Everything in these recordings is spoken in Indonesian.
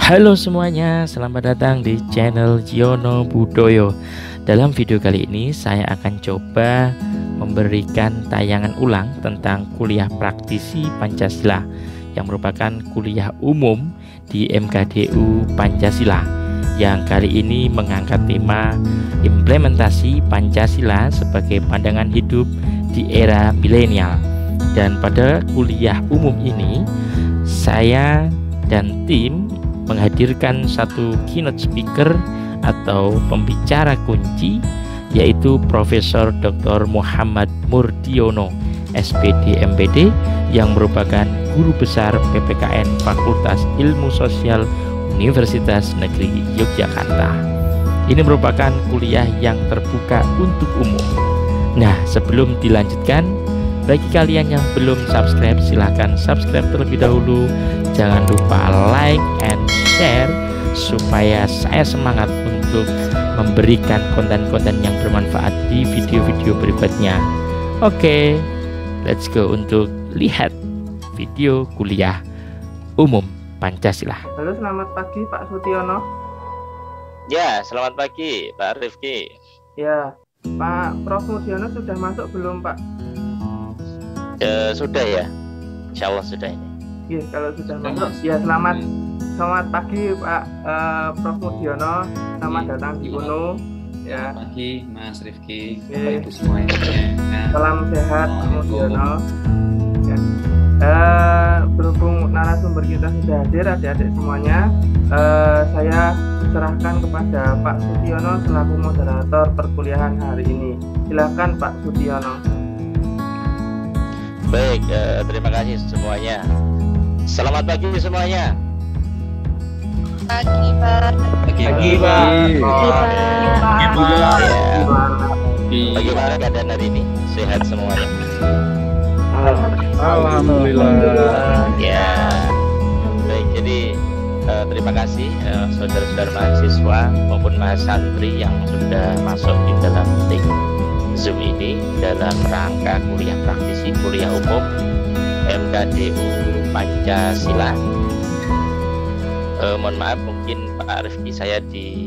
Halo semuanya, selamat datang di channel Giono Budoyo. Dalam video kali ini saya akan coba memberikan tayangan ulang tentang kuliah praktisi Pancasila yang merupakan kuliah umum di MKDU Pancasila, yang kali ini mengangkat tema implementasi Pancasila sebagai pandangan hidup di era milenial. Dan pada kuliah umum ini saya dan tim menghadirkan satu keynote speaker atau pembicara kunci, yaitu Profesor Dr. Muhammad Murdiono, SPD MPD, yang merupakan guru besar PPKN Fakultas Ilmu Sosial Universitas Negeri Yogyakarta. Ini merupakan kuliah yang terbuka untuk umum. Nah, sebelum dilanjutkan, bagi kalian yang belum subscribe, silahkan subscribe terlebih dahulu. Jangan lupa like and share supaya saya semangat untuk memberikan konten-konten yang bermanfaat di video-video berikutnya. Oke, let's go untuk lihat video kuliah umum Pancasila. Halo, selamat pagi Pak Sutiono. Ya, selamat pagi Pak Rifki. Ya, Pak Prof Murdiono sudah masuk belum Pak? Sudah ya, insya Allah sudah ini. Iya, kalau sudah masuk, ya selamat pagi Pak Prof Murdiono, selamat datang di UNU. Ya. Selamat pagi Mas Rifki, Bapak Ibu semuanya. Salam sehat Pak Murdiono. Ya. Berhubung narasumber kita sudah hadir, adik-adik semuanya, saya serahkan kepada Pak Sutiono selaku moderator perkuliahan hari ini. Silakan Pak Sutiono. Baik, terima kasih semuanya. Selamat pagi semuanya. Pagi Pak. Pagi Pak. Bagaimana keadaan hari ini? Sehat semuanya? Alhamdulillah. Ya. Baik, jadi terima kasih saudara-saudara mahasiswa maupun mahasantri yang sudah masuk di dalam link Zoom ini dalam rangka kuliah praktisi kuliah umum MKDU Pancasila. Mohon maaf, mungkin Pak Rifki saya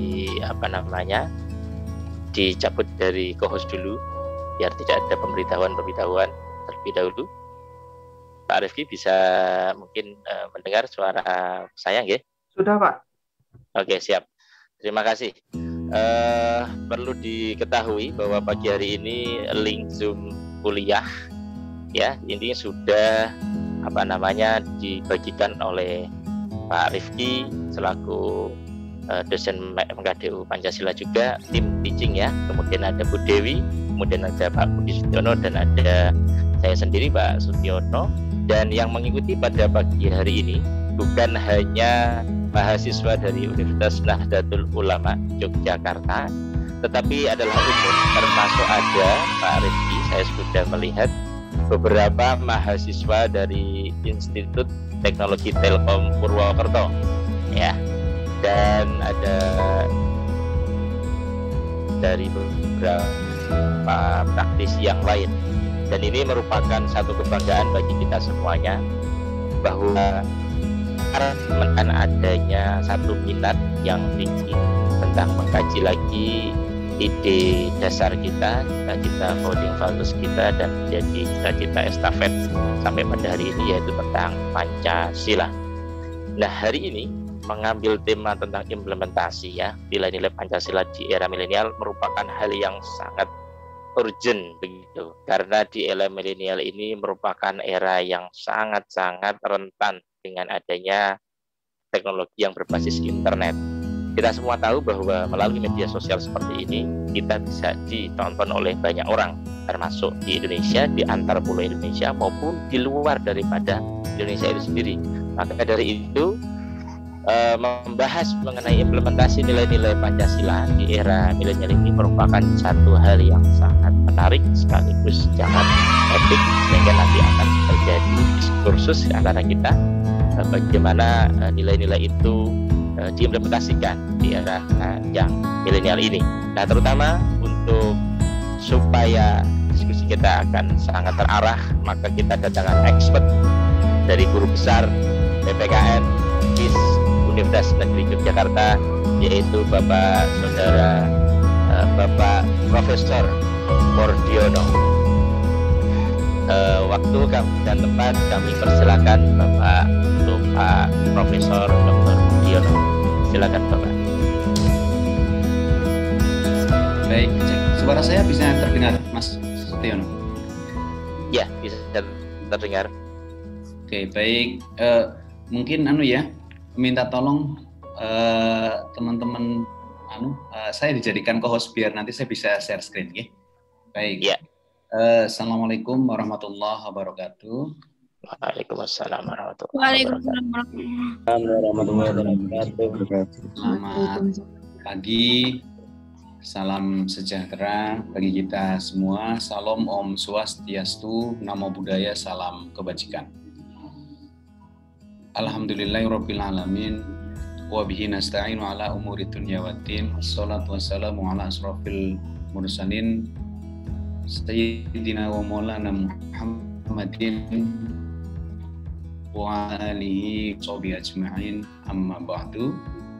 dicabut dari co-host dulu biar tidak ada pemberitahuan terlebih dahulu. Pak Rifki bisa mungkin mendengar suara saya nggih? Sudah Pak. Oke, siap. Terima kasih. Perlu diketahui bahwa pagi hari ini link Zoom kuliah ya ini sudah dibagikan oleh Pak Rifki selaku dosen MKDU Pancasila, juga tim teaching ya. Kemudian ada Bu Dewi, kemudian ada Pak Budi Sutiono, dan ada saya sendiri Pak Sutiono. Dan yang mengikuti pada pagi hari ini bukan hanya mahasiswa dari Universitas Nahdlatul Ulama Yogyakarta, tetapi adalah umum, termasuk ada Pak Rifki. Saya sudah melihat beberapa mahasiswa dari Institut Teknologi Telkom Purwokerto ya, dan ada dari beberapa praktisi yang lain. Dan ini merupakan satu kebanggaan bagi kita semuanya bahwa menekan adanya satu minat yang tinggi tentang mengkaji lagi ide dasar kita, cita-cita founding values kita, dan jadi cita-cita estafet sampai pada hari ini, yaitu tentang Pancasila. Nah, hari ini mengambil tema tentang implementasi ya nilai-nilai Pancasila di era milenial merupakan hal yang sangat urgent begitu, karena di era milenial ini merupakan era yang sangat-sangat rentan dengan adanya teknologi yang berbasis internet. Kita semua tahu bahwa melalui media sosial seperti ini kita bisa ditonton oleh banyak orang, termasuk di Indonesia, di antar pulau Indonesia maupun di luar daripada Indonesia itu sendiri. Maka dari itu membahas mengenai implementasi nilai-nilai Pancasila di era milenial ini merupakan satu hal yang sangat menarik sekaligus sangat epic, sehingga nanti akan terjadi diskursus antara kita bagaimana nilai-nilai itu diimplementasikan di era yang milenial ini. Nah, terutama untuk supaya diskusi kita akan sangat terarah, maka kita datangkan expert dari guru besar PPKN FIS Universitas Negeri Yogyakarta, yaitu Bapak Saudara Bapak Profesor Mordiono. Waktu dan tempat kami persilakan Bapak Profesor Dr. Mordiono. Silakan Bapak. Baik, suara saya bisa terdengar, Mas Sutiono? Ya, bisa terdengar. Oke, baik. Mungkin minta tolong teman-teman saya dijadikan co-host biar nanti saya bisa share screen, ya. Baik. Ya. Assalamualaikum warahmatullahi wabarakatuh. Waalaikumsalam warahmatullahi wabarakatuh. Selamat pagi. Salam sejahtera bagi kita semua. Salam Om Swastiastu, Namo Buddhaya, salam kebajikan. Alhamdulillahirabbil alamin wa bihi nasta'inu ala umuri dunya waddin. Wassalatu wassalamu ala asrofil mursalin sayyidina wa maulana Muhammadin wa alihi washabihi ajma'in, amma ba'du.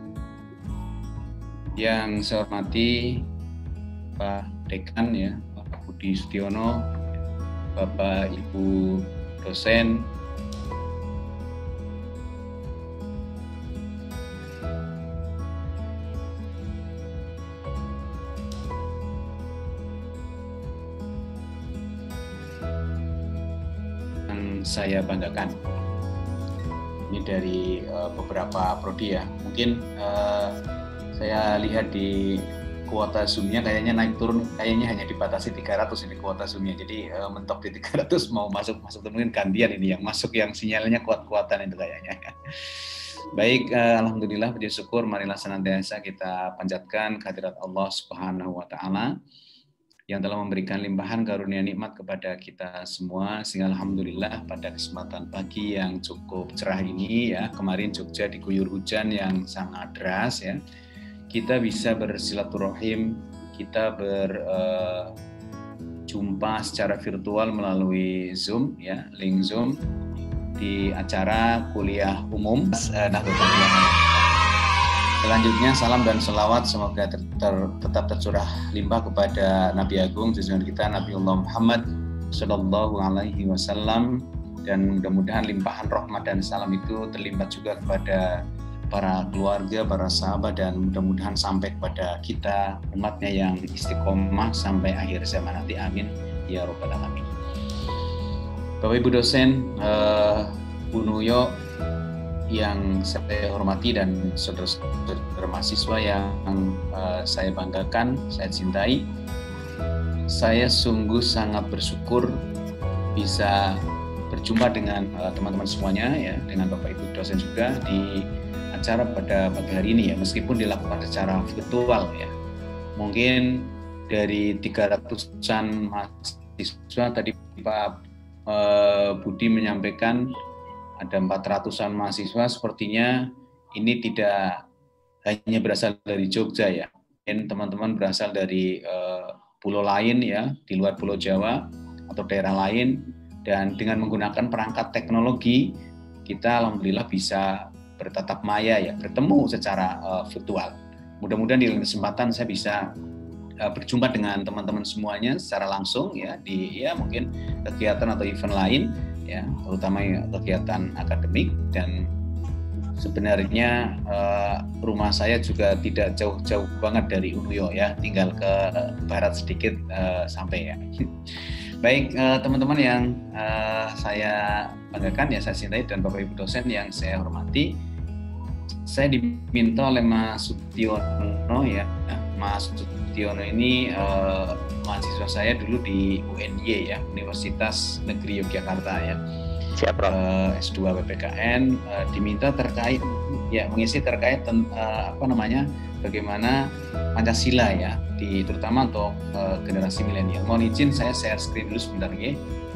Yang saya hormati Pak Dekan, ya, Pak Budi Sutiono, Bapak Ibu dosen, yang saya banggakan. Ini dari beberapa prodi, ya. Mungkin saya lihat di kuota Zoom-nya kayaknya naik turun, kayaknya hanya dibatasi 300 ini kuota Zoom-nya. Jadi mentok di 300 mau masuk mungkin gantian ini yang masuk, yang sinyalnya kuat-kuatan itu kayaknya. Baik, alhamdulillah, puji syukur, marilah senantiasa kita panjatkan kehadirat Allah Subhanahu wa taala yang telah memberikan limpahan karunia nikmat kepada kita semua, sehingga alhamdulillah pada kesempatan pagi yang cukup cerah ini, ya, kemarin Jogja diguyur hujan yang sangat deras, ya. Kita bisa bersilaturahim, kita berjumpa secara virtual melalui Zoom, ya, link Zoom di acara kuliah umum Nahdlatul Ulama. Selanjutnya salam dan selawat semoga tetap tercurah limpah kepada Nabi Agung junjungan kita Nabiullah Muhammad Sallallahu Alaihi Wasallam, dan mudah-mudahan limpahan rahmat dan salam itu terlimpah juga kepada para keluarga, para sahabat, dan mudah-mudahan sampai kepada kita umatnya yang istiqomah sampai akhir zaman nanti. Amin ya robbal alamin. Bapak Ibu dosen, Bu Nuyo yang saya hormati, dan saudara-saudara mahasiswa yang saya banggakan, saya cintai, saya sungguh sangat bersyukur bisa berjumpa dengan teman-teman semuanya, ya, dengan Bapak Ibu dosen juga di acara pada pagi hari ini, ya, meskipun dilakukan secara virtual, ya. Mungkin dari 300-an mahasiswa tadi Pak Budi menyampaikan ada 400-an mahasiswa, sepertinya ini tidak hanya berasal dari Jogja, ya. Mungkin teman-teman berasal dari pulau lain, ya, di luar Pulau Jawa atau daerah lain, dan dengan menggunakan perangkat teknologi kita alhamdulillah bisa bertatap maya, ya, bertemu secara virtual. Mudah-mudahan di lain kesempatan saya bisa berjumpa dengan teman-teman semuanya secara langsung, ya, di mungkin kegiatan atau event lain, ya, terutama kegiatan akademik. Dan sebenarnya rumah saya juga tidak jauh-jauh banget dari Unuyo, ya, tinggal ke barat sedikit sampai, ya. Baik, teman-teman yang saya banggakan, ya, saya cintai, dan Bapak Ibu dosen yang saya hormati, saya diminta oleh Mas Sutiono, ya. Mas Sutiono ini mahasiswa saya dulu di UNY, ya, Universitas Negeri Yogyakarta, ya. Siap, Prof. S2 PPKN, diminta terkait, ya, mengisi terkait bagaimana Pancasila, ya, terutama untuk generasi milenial. Mohon izin saya share screen dulu sebentar, ya.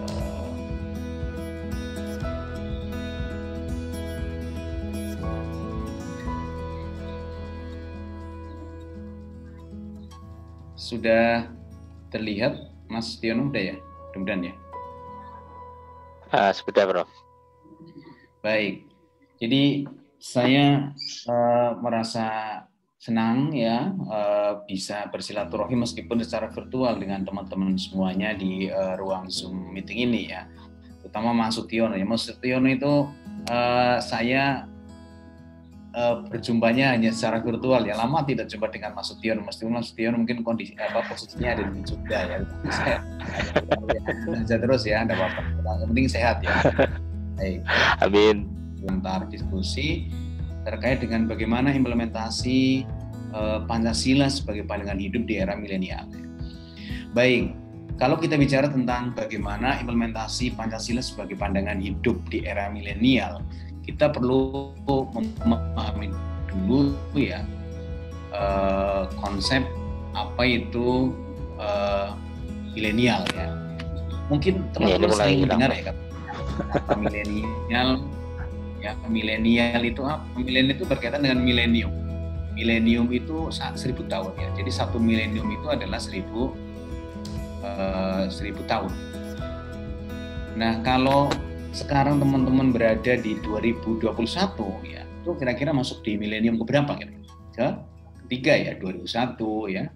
Sudah terlihat Mas Tiono, udah, ya? Mudah-mudahan, ya. Sudah, Prof. Baik. Jadi Saya merasa senang ya bisa bersilaturahmi meskipun secara virtual dengan teman-teman semuanya di ruang Zoom meeting ini ya. Terutama Mas Sutiono ya. Mas Sutiono itu saya berjumpanya hanya secara virtual ya. Lama tidak jumpa dengan Mas Sutiono. Mas Sutiono mungkin kondisi posisinya ada di Jogja ya. Saya aja terus ya, enggak apa-apa. Yang penting sehat ya. Baik. Amin. Sebentar diskusi terkait dengan bagaimana implementasi Pancasila sebagai pandangan hidup di era milenial. Baik. Kalau kita bicara tentang bagaimana implementasi Pancasila sebagai pandangan hidup di era milenial, kita perlu memahami dulu ya konsep apa itu milenial ya. Mungkin teman-teman sering dengar ya kata milenial. Ya, milenial itu apa? Milenial itu berkaitan dengan milenium. Milenium itu 1000 tahun ya. Jadi satu milenium itu adalah 1000 tahun. Nah, kalau sekarang teman-teman berada di 2021 ya, itu kira-kira masuk di milenium keberapa kira-kira? Ketiga ya, 2001 ya,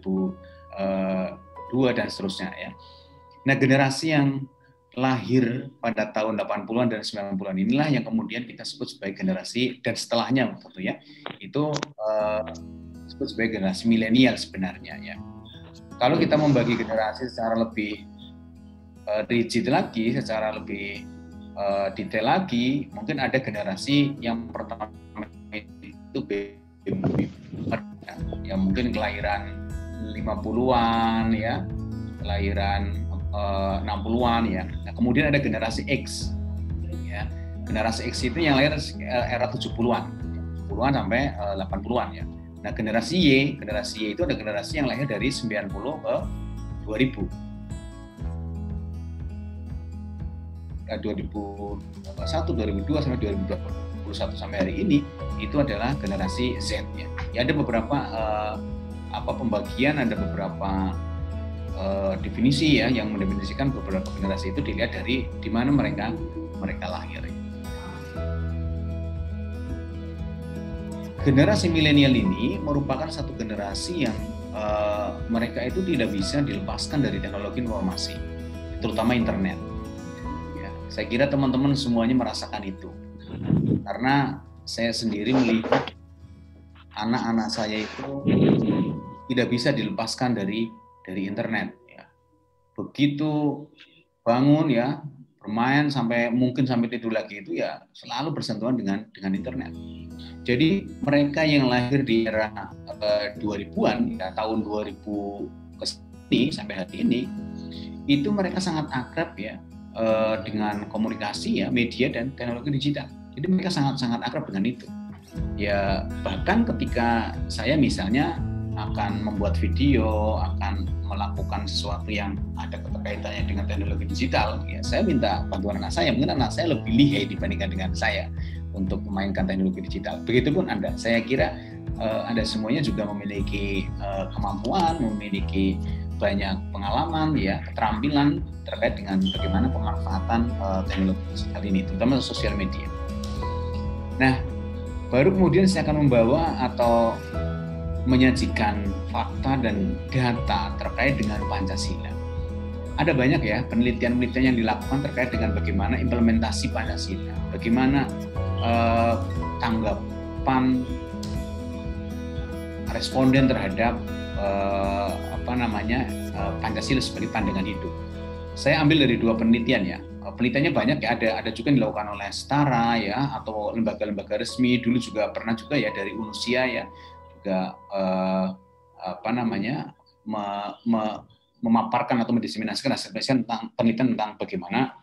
2002 dan seterusnya ya. Nah, generasi yang lahir pada tahun 80-an dan 90-an inilah yang kemudian kita sebut sebagai generasi, dan setelahnya tentu ya, itu disebut sebagai generasi milenial sebenarnya ya. Kalau kita membagi generasi secara lebih rigid lagi, secara lebih detail lagi, mungkin ada generasi yang pertama itu baby ya, mungkin kelahiran 50-an ya, kelahiran 60-an ya. Nah, kemudian ada generasi X ya. Generasi X itu yang lahir era 70-an sampai 80-an ya. Nah, generasi Y itu ada generasi yang lahir dari 90 ke 2000. 2001, 2002 sampai 2021 sampai hari ini itu adalah generasi Z ya. Ya ada beberapa pembagian, ada beberapa definisi ya yang mendefinisikan beberapa generasi itu dilihat dari di mana mereka lahir. Generasi milenial ini merupakan satu generasi yang mereka itu tidak bisa dilepaskan dari teknologi informasi, terutama internet. Ya, saya kira teman-teman semuanya merasakan itu, karena saya sendiri melihat anak-anak saya itu tidak bisa dilepaskan dari internet. Ya. Begitu bangun ya, bermain mungkin sampai tidur lagi itu ya selalu bersentuhan dengan internet. Jadi mereka yang lahir di era 2000-an ya, tahun 2000 ke sini sampai hari ini itu mereka sangat akrab ya dengan komunikasi ya, media dan teknologi digital. Jadi mereka sangat akrab dengan itu. Ya bahkan ketika saya misalnya akan membuat video, akan melakukan sesuatu yang ada keterkaitannya dengan teknologi digital, ya saya minta bantuan anak saya. Mungkin anak saya lebih lihai dibandingkan dengan saya untuk memainkan teknologi digital. Begitupun Anda, saya kira Anda semuanya juga memiliki kemampuan, memiliki banyak pengalaman, ya keterampilan terkait dengan bagaimana pemanfaatan teknologi digital ini, terutama sosial media. Nah, baru kemudian saya akan membawa atau menyajikan fakta dan data terkait dengan Pancasila. Ada banyak ya penelitian-penelitian yang dilakukan terkait dengan bagaimana implementasi Pancasila, bagaimana tanggapan responden terhadap Pancasila sebagai pandangan hidup. Saya ambil dari 2 penelitian ya. Penelitiannya banyak ya, ada juga yang dilakukan oleh Setara ya, atau lembaga-lembaga resmi. Dulu juga pernah juga ya dari UNUSIA ya, juga memaparkan atau mendiseminasikan hasil penelitian tentang bagaimana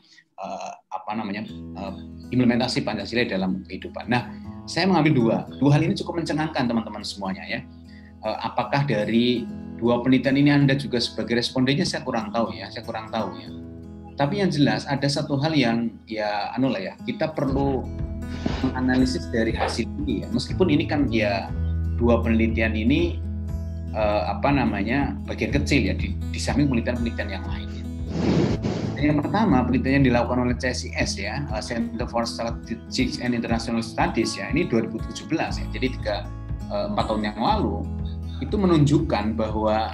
implementasi Pancasila dalam kehidupan. Nah, saya mengambil dua hal ini cukup mencengangkan teman-teman semuanya ya. Apakah dari 2 penelitian ini Anda juga sebagai respondennya, saya kurang tahu ya. Tapi yang jelas ada satu hal yang kita perlu menganalisis dari hasil ini ya. Meskipun ini kan ya 2 penelitian ini bagian kecil ya di samping penelitian-penelitian yang lain. Yang pertama, penelitian yang dilakukan oleh CSIS ya, Center for Strategic and International Studies ya, ini 2017 ya, jadi 4 tahun yang lalu, itu menunjukkan bahwa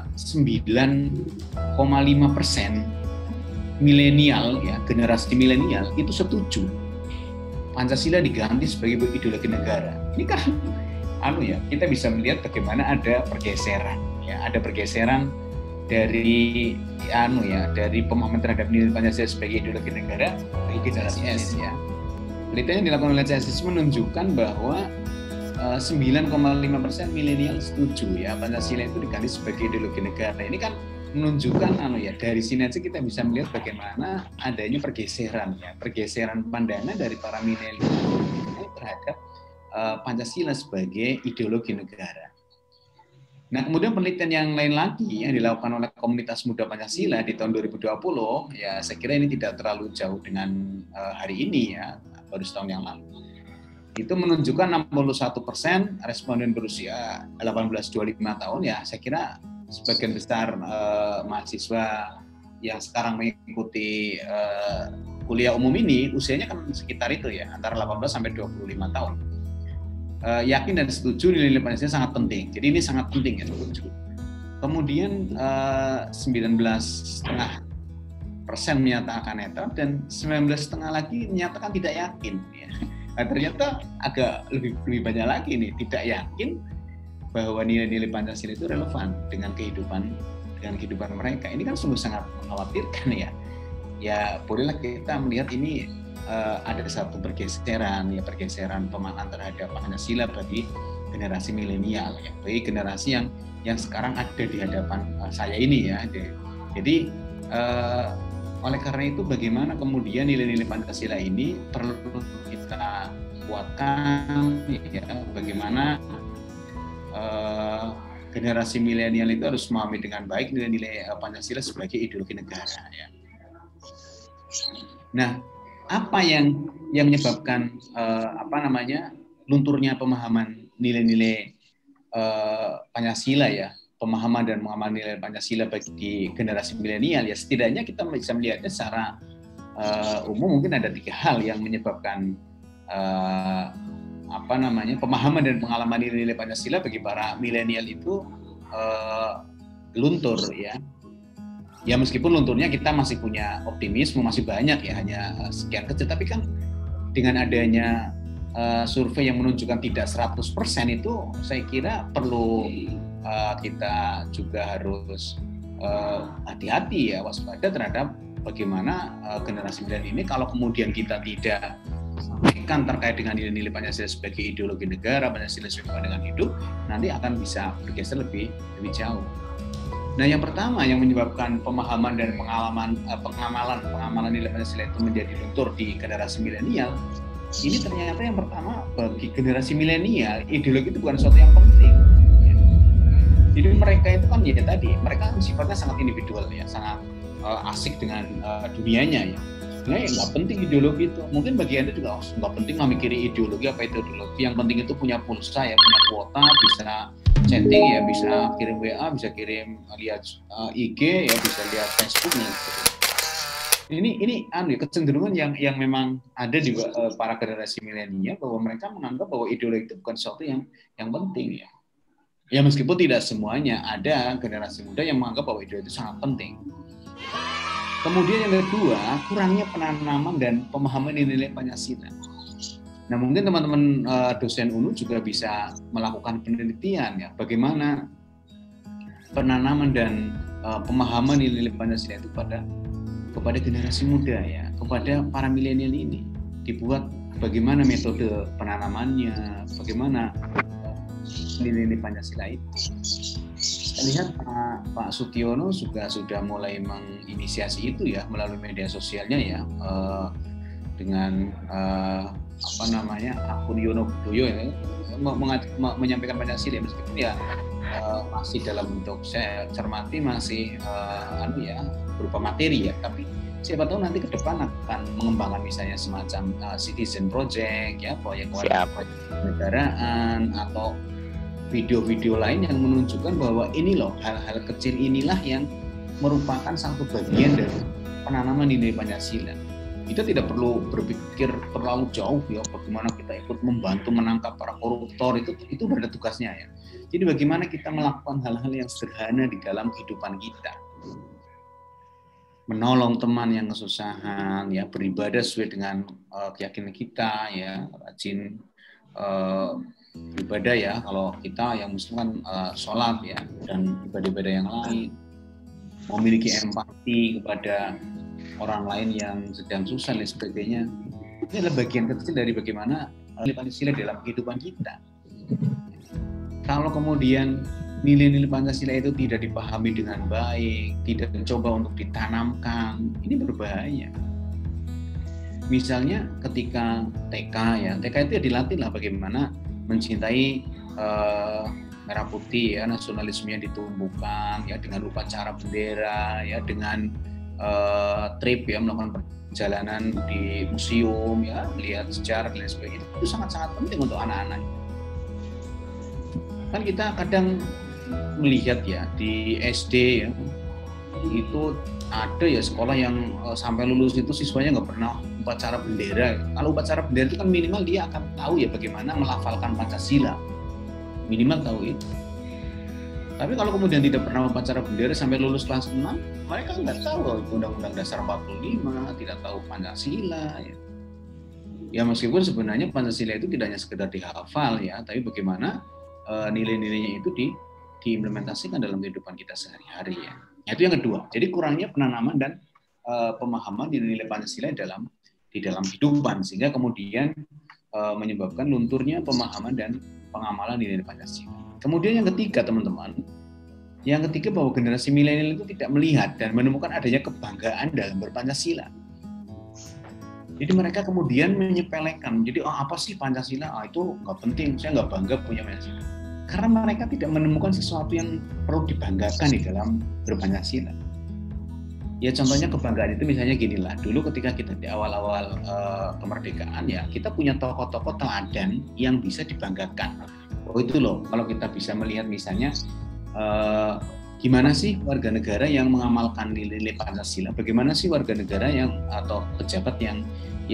9,5% milenial ya, generasi milenial itu setuju Pancasila diganti sebagai ideologi negara. Ini kan kita bisa melihat bagaimana ada pergeseran ya, ada pergeseran dari dari pemahaman terhadap nilai Pancasila sebagai ideologi negara bagi generasi S ya. Penelitian yang dilakukan oleh CSIS menunjukkan bahwa 9,5% milenial setuju ya Pancasila itu diganti sebagai ideologi negara. Ini kan menunjukkan dari sini aja kita bisa melihat bagaimana adanya pergeseran pandangan dari para milenial terhadap Pancasila sebagai ideologi negara. Nah, kemudian penelitian yang lain lagi yang dilakukan oleh komunitas muda Pancasila di tahun 2020, ya saya kira ini tidak terlalu jauh dengan hari ini ya, baru setahun yang lalu. Itu menunjukkan 61% responden berusia 18-25 tahun ya, saya kira sebagian besar mahasiswa yang sekarang mengikuti kuliah umum ini usianya kan sekitar itu ya, antara 18 sampai 25 tahun. Yakin dan setuju nilai Pancasila sangat penting. Jadi ini sangat penting ya, setuju. Kemudian 19,5% menyatakan netral dan 19,5% lagi menyatakan tidak yakin. Ya. Nah, ternyata agak lebih banyak lagi nih tidak yakin bahwa nilai-nilai Pancasila itu relevan dengan kehidupan mereka. Ini kan sungguh sangat mengkhawatirkan ya. Ya bolehlah kita melihat ini ada satu pergeseran pemahaman terhadap Pancasila bagi generasi milenial ya, bagi generasi yang sekarang ada di hadapan saya ini ya. Jadi oleh karena itu bagaimana kemudian nilai-nilai Pancasila ini perlu kita kuatkan ya, bagaimana generasi milenial itu harus memahami dengan baik nilai-nilai Pancasila sebagai ideologi negara ya. Nah, apa yang menyebabkan lunturnya pemahaman nilai-nilai Pancasila ya, pemahaman dan pengamal nilai Pancasila bagi generasi milenial ya, setidaknya kita bisa melihatnya secara umum mungkin ada 3 hal yang menyebabkan pemahaman dan pengalaman nilai-nilai Pancasila bagi para milenial itu luntur ya. Ya meskipun lunturnya kita masih punya optimisme, masih banyak ya, hanya sekian kecil, tapi kan dengan adanya survei yang menunjukkan tidak 100% itu saya kira perlu kita juga harus hati-hati ya, waspada terhadap bagaimana generasi milenial ini kalau kemudian kita tidak sampaikan terkait dengan nilai-nilai Pancasila sebagai ideologi negara, Pancasila sebagai pandangan hidup, nanti akan bisa bergeser lebih jauh. Nah, yang pertama yang menyebabkan pemahaman dan pengamalan nilai Pancasila itu menjadi luntur di generasi milenial, ini ternyata yang pertama bagi generasi milenial ideologi itu bukan sesuatu yang penting. Ya. Jadi mereka itu kan ya tadi, mereka sifatnya sangat individual ya, sangat asik dengan dunianya ya. Nah, nggak penting ideologi itu. Mungkin bagi Anda juga nggak penting lah mikirin ideologi apa itu ideologi. Yang penting itu punya pulsa ya, punya kuota, bisa chatting ya, bisa kirim WA, bisa kirim lihat IG ya, bisa lihat Facebook nih. Ini kecenderungan yang memang ada juga para generasi milenial, bahwa mereka menganggap bahwa ideologi itu bukan sesuatu yang penting ya. Ya meskipun tidak semuanya, ada generasi muda yang menganggap bahwa ideologi itu sangat penting. Kemudian yang kedua, kurangnya penanaman dan pemahaman nilai Pancasila. Nah, mungkin teman-teman dosen UNU juga bisa melakukan penelitian ya, bagaimana penanaman dan pemahaman nilai Pancasila itu kepada generasi muda ya, kepada para milenial ini. Dibuat bagaimana metode penanamannya, bagaimana nilai Pancasila itu. Saya lihat Pak Sutyono juga sudah mulai menginisiasi itu ya melalui media sosialnya ya, dengan akun Yono Budoyo ya, menyampaikan Pancasila meskipun ya masih dalam bentuk, saya cermati masih berupa materi ya, tapi siapa tahu nanti ke depan akan mengembangkan misalnya semacam citizen project ya, proyek kenegaraan atau video-video lain yang menunjukkan bahwa ini loh, hal-hal kecil inilah yang merupakan satu bagian dari penanaman nilai Pancasila. Kita tidak perlu berpikir terlalu jauh ya, bagaimana kita ikut membantu menangkap para koruptor, itu ada tugasnya ya. Jadi bagaimana kita melakukan hal-hal yang sederhana di dalam kehidupan kita. Menolong teman yang kesusahan, ya, beribadah sesuai dengan keyakinan kita, ya, rajin beribadah ya. Kalau kita yang Muslim kan sholat ya, dan ibadah-ibadah yang lain. Memiliki empati kepada orang lain yang sedang susah dan sebagainya. Ini adalah bagian kecil dari bagaimana nilai Pancasila dalam kehidupan kita. Kalau kemudian nilai-nilai Pancasila itu tidak dipahami dengan baik, tidak mencoba untuk ditanamkan, ini berbahaya. Misalnya ketika TK ya, TK itu ya dilatih lah bagaimana mencintai merah putih ya, nasionalismenya ditumbuhkan ya dengan upacara bendera ya, dengan trip ya, melakukan perjalanan di museum ya, melihat sejarah dan sebagainya. Itu sangat-sangat penting untuk anak-anak. Kan kita kadang melihat ya di SD ya, itu ada ya sekolah yang sampai lulus itu siswanya nggak pernah upacara bendera. Kalau upacara bendera itu kan minimal dia akan tahu ya bagaimana melafalkan Pancasila, minimal tahu itu. Tapi kalau kemudian tidak pernah upacara bendera sampai lulus kelas 6, mereka nggak tahu Undang-Undang Dasar 45, tidak tahu Pancasila ya. Ya meskipun sebenarnya Pancasila itu tidak hanya sekedar dihafal ya, tapi bagaimana nilai-nilainya itu diimplementasikan dalam kehidupan kita sehari-hari ya. Itu yang kedua. Jadi kurangnya penanaman dan pemahaman nilai-nilai Pancasila di dalam kehidupan, sehingga kemudian menyebabkan lunturnya pemahaman dan pengamalan nilai Pancasila. Kemudian yang ketiga teman-teman, bahwa generasi milenial itu tidak melihat dan menemukan adanya kebanggaan dalam berpancasila. Jadi mereka kemudian menyepelekan, jadi apa sih Pancasila? Itu nggak penting, saya nggak bangga punya Pancasila. Karena mereka tidak menemukan sesuatu yang perlu dibanggakan di dalam berpancasila. Ya contohnya kebanggaan itu misalnya ginilah, dulu ketika kita di awal-awal kemerdekaan ya, kita punya tokoh-tokoh teladan yang bisa dibanggakan. Oh itu loh, kalau kita bisa melihat misalnya gimana sih warga negara yang mengamalkan nilai-nilai Pancasila, bagaimana sih warga negara yang atau pejabat yang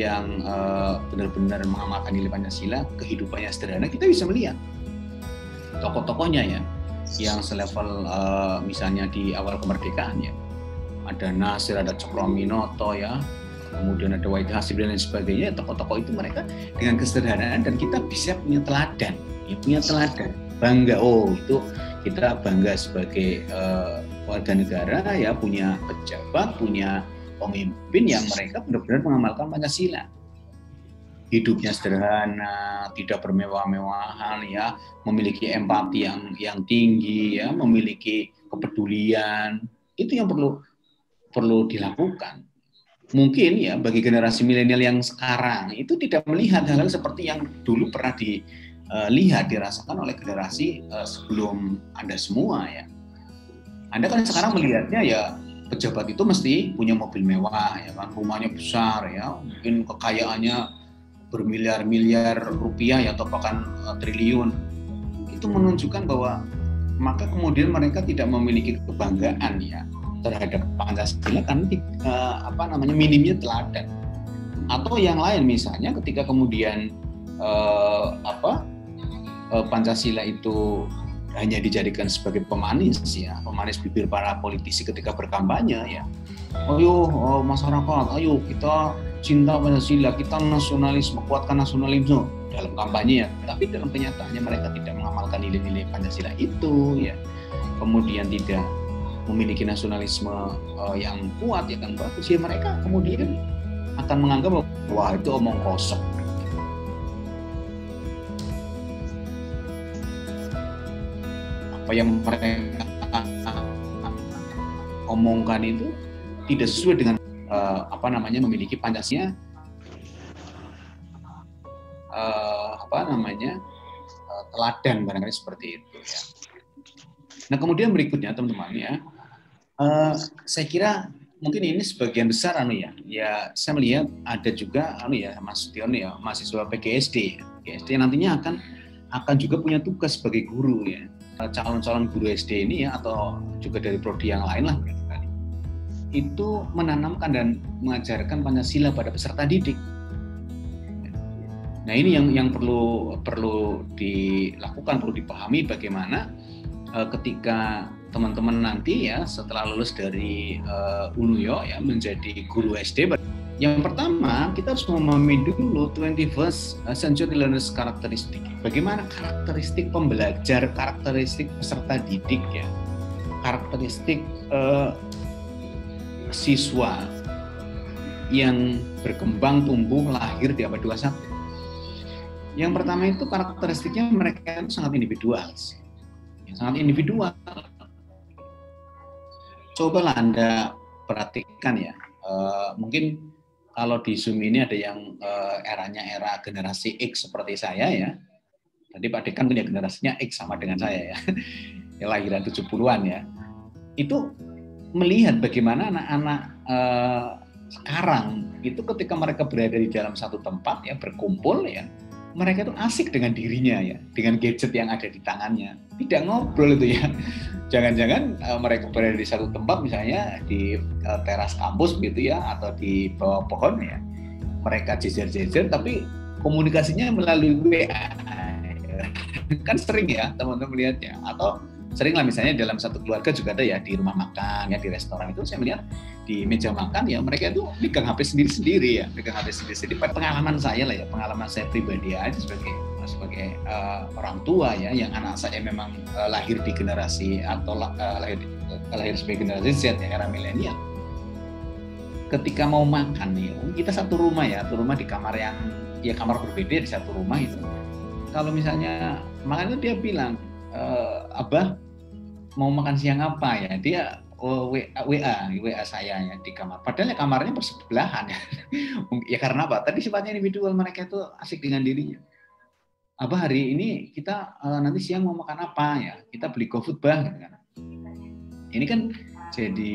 benar-benar mengamalkan nilai Pancasila, kehidupannya sederhana, kita bisa melihat tokoh-tokohnya ya, yang selevel misalnya di awal kemerdekaan ya, ada Nasir, ada Cokroaminoto ya, kemudian ada Wahid Hasyim dan lain sebagainya. Tokoh-tokoh itu mereka dengan kesederhanaan dan kita bisa punya teladan. Bangga, oh itu kita bangga sebagai warga negara ya, punya pejabat, punya pemimpin yang mereka benar-benar mengamalkan Pancasila. Hidupnya sederhana, tidak bermewah-mewahan ya, memiliki empati yang tinggi ya, memiliki kepedulian. Itu yang perlu dilakukan. Mungkin ya bagi generasi milenial yang sekarang itu tidak melihat hal-hal seperti yang dulu pernah dirasakan oleh generasi sebelum Anda semua ya. Anda kan sekarang melihatnya ya pejabat itu mesti punya mobil mewah ya kan, rumahnya besar ya, mungkin kekayaannya bermiliar-miliar rupiah ya, atau bahkan triliun. Itu menunjukkan bahwa maka kemudian mereka tidak memiliki kebanggaan ya terhadap Pancasila karena minimnya teladan. Atau yang lain misalnya ketika kemudian Pancasila itu hanya dijadikan sebagai pemanis bibir para politisi ketika berkampanye ya. Ayo masyarakat, ayo kita cinta Pancasila, kita nasionalisme, kuatkan nasionalisme dalam kampanye ya. Tapi dalam kenyataannya mereka tidak mengamalkan nilai-nilai Pancasila itu ya. Kemudian tidak memiliki nasionalisme yang kuat ya kan, bagus ya, mereka kemudian akan menganggap wah itu omong kosong. Apa yang mereka omongkan itu tidak sesuai dengan memiliki Pancasila teladan barangkali seperti itu ya. Nah kemudian berikutnya teman-teman ya, saya kira mungkin ini sebagian besar ya saya melihat ada juga Mas Tion ya, mahasiswa PGSD nantinya akan juga punya tugas sebagai guru ya, calon-calon guru SD ini ya, atau juga dari prodi yang lain lah barangkali. itu menanamkan dan mengajarkan Pancasila pada peserta didik. Nah, ini yang perlu dilakukan, perlu dipahami bagaimana ketika teman-teman nanti ya setelah lulus dari UNUYO ya menjadi guru SD. Yang pertama, kita harus memahami dulu 21st century learners characteristic. Bagaimana karakteristik pembelajar, karakteristik peserta didik ya, karakteristik siswa yang berkembang, tumbuh, lahir di abad 21. Yang pertama itu karakteristiknya mereka itu sangat individual. Sangat individual. Cobalah Anda perhatikan ya, mungkin kalau di Zoom ini ada yang eranya era generasi X seperti saya ya. Tadi Pak Dekan punya generasinya X sama dengan saya ya, yang lahiran 70-an ya. Itu melihat bagaimana anak-anak sekarang itu ketika mereka berada di dalam satu tempat ya, berkumpul ya, mereka itu asik dengan dirinya ya, dengan gadget yang ada di tangannya, tidak ngobrol itu ya. Jangan-jangan mereka berada di satu tempat misalnya di teras kampus gitu ya, atau di bawah pohon ya, mereka jejer-jejer tapi komunikasinya melalui WA. Kan sering ya teman-teman melihatnya, atau sering lah misalnya dalam satu keluarga juga ada ya di rumah makan ya, di restoran itu saya melihat di meja makan ya mereka itu pegang HP sendiri-sendiri ya, pegang HP sendiri-sendiri. Pengalaman saya lah ya, pengalaman saya pribadi aja sebagai orang tua ya, yang anak saya memang lahir di generasi atau lahir sebagai generasi Z ya, era milenial. Ketika mau makan nih, kita satu rumah ya, satu rumah di kamar yang ya kamar berbeda di satu rumah itu. Kalau misalnya makan itu dia bilang, Abah mau makan siang apa ya? Dia WA saya ya di kamar. Padahal ya kamarnya bersebelahan ya. Ya karena apa? Tadi sifatnya individual, mereka itu asik dengan dirinya. Abah hari ini kita nanti siang mau makan apa ya? Kita beli GoFood bah gitu kan. Ini kan jadi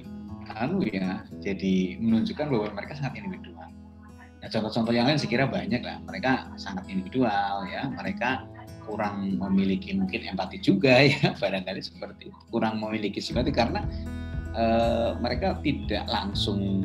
jadi menunjukkan bahwa mereka sangat individual. Nah, contoh-contoh yang lain saya kira banyak lah. Mereka sangat individual ya. Mereka kurang memiliki mungkin empati juga ya, barangkali seperti itu. Kurang memiliki simpati karena mereka tidak langsung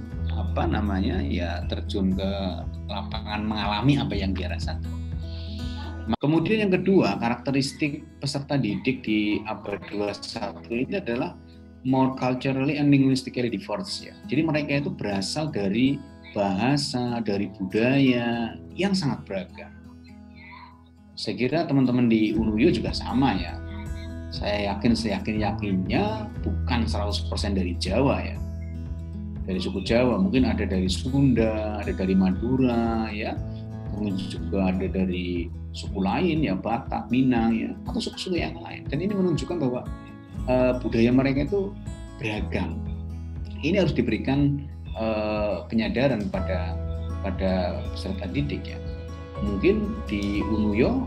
terjun ke lapangan mengalami apa yang dia rasakan. Kemudian yang kedua, karakteristik peserta didik di abad 21 ini adalah more culturally and linguistically diverse ya. Jadi mereka itu berasal dari bahasa, dari budaya yang sangat beragam. Saya kira teman-teman di UNUYO juga sama ya. Saya yakin-yakinnya bukan 100% dari Jawa ya. Dari suku Jawa, mungkin ada dari Sunda, ada dari Madura ya. Mungkin juga ada dari suku lain ya, Batak, Minang ya, atau suku-suku yang lain. Dan ini menunjukkan bahwa budaya mereka itu beragam. Ini harus diberikan penyadaran pada peserta didik ya. Mungkin di UNUYO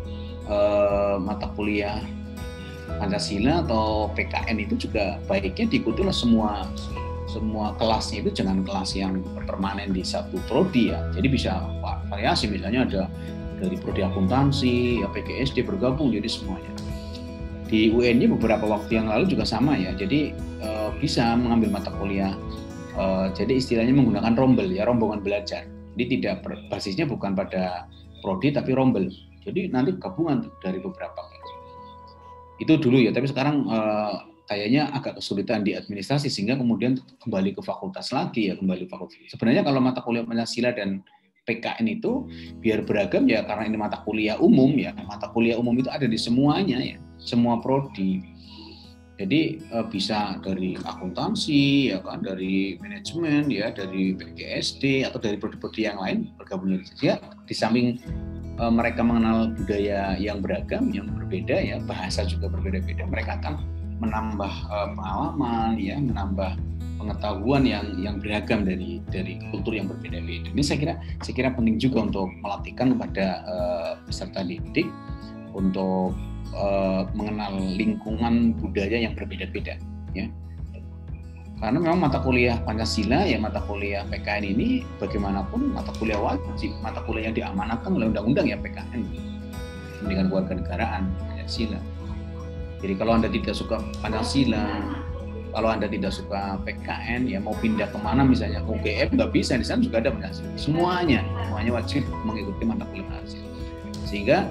mata kuliah Pancasila atau PKN itu juga baiknya diikuti oleh semua kelasnya, itu jangan kelas yang permanen di satu prodi ya. Jadi bisa variasi, misalnya ada dari prodi akuntansi, PGSD bergabung jadi semuanya. Di UN-nya beberapa waktu yang lalu juga sama ya. Jadi bisa mengambil mata kuliah. Jadi istilahnya menggunakan rombel ya, rombongan belajar. Jadi tidak basisnya bukan pada prodi tapi rombel. Jadi nanti gabungan dari beberapa kelas. Itu dulu ya, tapi sekarang kayaknya agak kesulitan di administrasi sehingga kemudian kembali ke fakultas lagi ya, kembali ke fakultas. Sebenarnya kalau mata kuliah Pancasila dan PKN itu biar beragam ya, karena ini mata kuliah umum ya. Mata kuliah umum itu ada di semuanya ya, semua prodi. Jadi bisa dari akuntansi, ya kan, dari manajemen, ya, dari PGSD atau dari prodi-prodi yang lain bergabung saja. Di samping mereka mengenal budaya yang beragam, yang berbeda, ya, bahasa juga berbeda-beda. Mereka akan menambah pengalaman, ya, menambah pengetahuan yang beragam dari kultur yang berbeda-beda. Ini saya kira penting juga untuk melatihkan kepada peserta didik untuk mengenal lingkungan budaya yang berbeda-beda, ya. Karena memang mata kuliah Pancasila, ya, mata kuliah PKN ini bagaimanapun mata kuliah wajib, mata kuliah yang diamanatkan oleh undang-undang ya, PKN, Pendidikan Kewarganegaraan Pancasila. Jadi kalau Anda tidak suka Pancasila, Kalau Anda tidak suka PKN, ya mau pindah kemana misalnya ke UGM, nggak bisa, di sana juga ada Pancasila. Semuanya wajib mengikuti mata kuliah Pancasila. Sehingga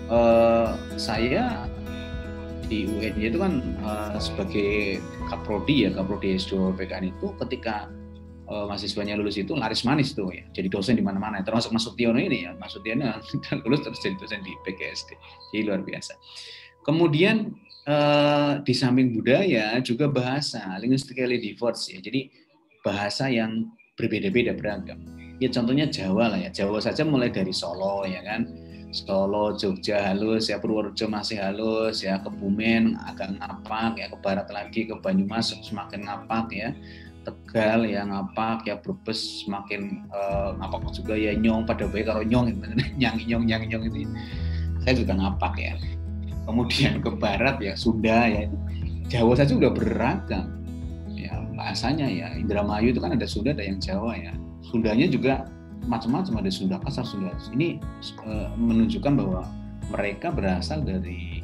saya di UN itu kan sebagai Kaprodi S2 PKN itu, ketika mahasiswanya lulus itu laris manis tuh ya, jadi dosen di mana-mana, termasuk Mas Sutiono ini ya. Mas Sutiono lulus terus jadi dosen di PGSD, jadi luar biasa. Kemudian di samping budaya juga bahasa, linguistically diverse ya. Jadi bahasa yang berbeda-beda, beragam. Ya contohnya Jawa lah ya. Jawa saja mulai dari Solo ya kan. Solo, Jogja halus ya, Purworejo masih halus ya, Kebumen agak ngapak ya, ke barat lagi ke Banyumas semakin ngapak ya. Tegal ya ngapak ya, Brebes semakin ngapak juga ya, Nyong pada baik kalau Nyong nyang itu. Saya juga ngapak ya. Kemudian ke barat ya Sunda ya, Jawa saja udah beragam ya bahasanya ya. Indramayu itu kan ada Sunda, ada yang Jawa ya. Sundanya juga macam-macam, ada Sunda kasar, Sunda. Ini menunjukkan bahwa mereka berasal dari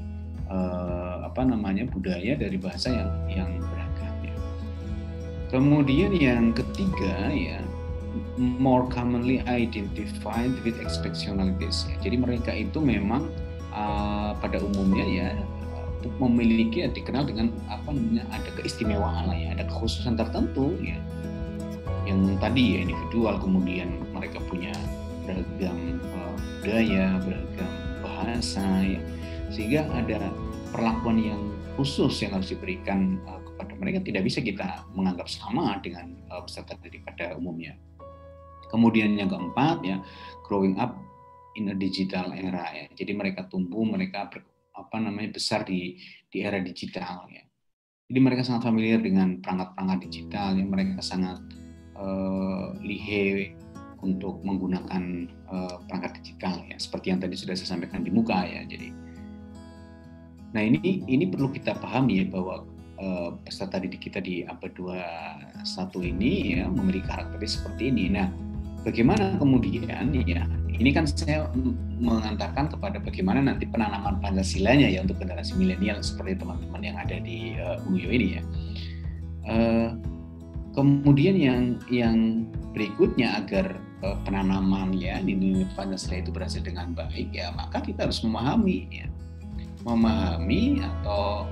budaya dari bahasa yang beragam ya. Kemudian yang ketiga ya, more commonly identified with exceptionalities ya. Jadi mereka itu memang pada umumnya ya memiliki, dikenal dengan ada keistimewaan lah ya, ada kekhususan tertentu ya, yang tadi ya individual. Kemudian mereka punya beragam budaya, beragam bahasa ya, sehingga ada perlakuan yang khusus yang harus diberikan kepada mereka, tidak bisa kita menganggap sama dengan peserta didik pada umumnya. Kemudian yang keempat ya, growing up in a digital era ya. Jadi mereka tumbuh, mereka besar di era digital ya. Jadi mereka sangat familiar dengan perangkat-perangkat digital ya. Mereka sangat lihai untuk menggunakan perangkat digital ya. Seperti yang tadi sudah saya sampaikan di muka ya. Jadi, nah ini perlu kita pahami ya, bahwa peserta didik kita di abad 21 ini ya memiliki karakteristik seperti ini. Nah, bagaimana kemudian ya, ini kan saya mengantarkan kepada bagaimana nanti penanaman Pancasilanya ya untuk generasi milenial seperti teman-teman yang ada di UYO ini ya. Kemudian yang berikutnya, agar penanaman ya nilai Pancasila itu berhasil dengan baik ya, maka kita harus memahami atau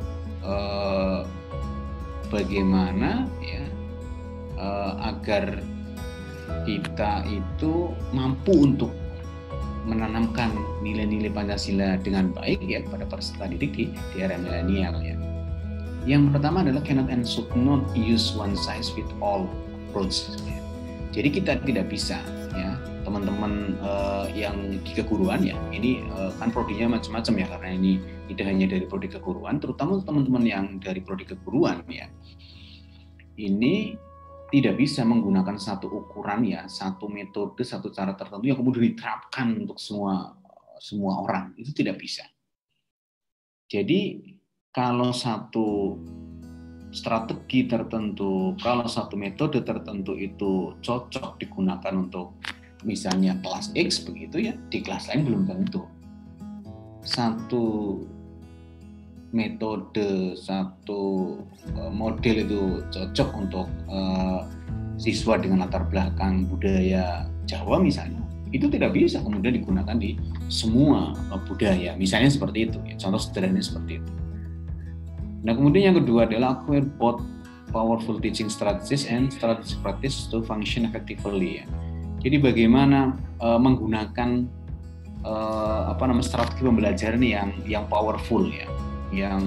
bagaimana ya agar kita itu mampu untuk menanamkan nilai-nilai Pancasila dengan baik ya kepada peserta didik di era milenial ya. Yang pertama adalah cannot and should not use one size fit all approach ya. Jadi kita tidak bisa ya, teman-teman yang di keguruan ya, ini kan prodinya macam-macam ya, karena ini tidak hanya dari prodi keguruan, terutama teman-teman yang dari prodi keguruan ya, ini tidak bisa menggunakan satu ukuran ya, satu metode, satu cara tertentu yang kemudian diterapkan untuk semua orang. Itu tidak bisa. Jadi kalau satu strategi tertentu, kalau satu metode tertentu itu cocok digunakan untuk misalnya kelas X begitu ya, di kelas lain belum tentu. Satu metode, satu model itu cocok untuk siswa dengan latar belakang budaya Jawa misalnya, itu tidak bisa kemudian digunakan di semua budaya, misalnya seperti itu ya, contoh sederhananya seperti itu. Nah kemudian yang kedua adalah acquire both powerful teaching strategies and strategic practice to function effectively ya. Jadi bagaimana menggunakan strategi pembelajaran yang powerful ya, yang